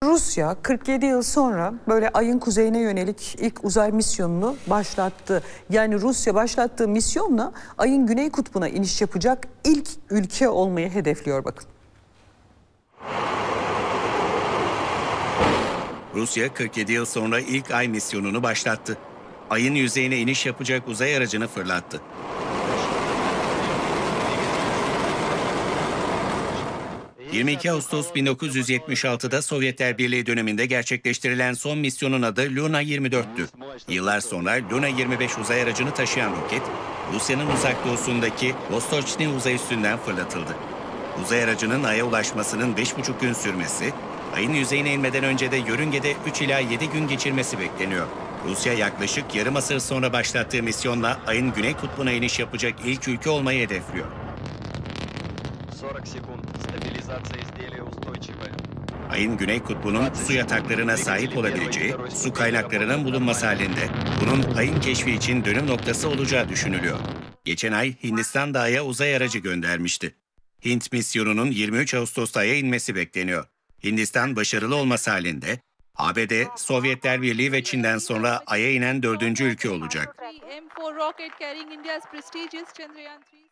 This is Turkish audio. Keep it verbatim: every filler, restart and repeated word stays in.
Rusya kırk yedi yıl sonra böyle ayın kuzeyine yönelik ilk uzay misyonunu başlattı. Yani Rusya başlattığı misyonla ayın güney kutbuna iniş yapacak ilk ülke olmayı hedefliyor bakın. Rusya kırk yedi yıl sonra ilk ay misyonunu başlattı. Ayın yüzeyine iniş yapacak uzay aracını fırlattı. yirmi iki Ağustos bin dokuz yüz yetmiş altıda Sovyetler Birliği döneminde gerçekleştirilen son misyonun adı Luna yirmi dörttü. Yıllar sonra Luna yirmi beş uzay aracını taşıyan roket, Rusya'nın uzak doğusundaki Vostochny uzay üssünden fırlatıldı. Uzay aracının Ay'a ulaşmasının beş buçuk gün sürmesi, Ay'ın yüzeyine inmeden önce de yörüngede üç ila yedi gün geçirmesi bekleniyor. Rusya yaklaşık yarım asır sonra başlattığı misyonla Ay'ın güney kutbuna iniş yapacak ilk ülke olmayı hedefliyor. Ayın güney kutbunun su yataklarına sahip olabileceği, su kaynaklarının bulunması halinde bunun Ay'ın keşfi için dönüm noktası olacağı düşünülüyor. Geçen ay Hindistan da Ay'a uzay aracı göndermişti. Hint misyonunun yirmi üç Ağustos'ta Ay'a inmesi bekleniyor. Hindistan başarılı olması halinde A B D, Sovyetler Birliği ve Çin'den sonra Ay'a inen dördüncü ülke olacak.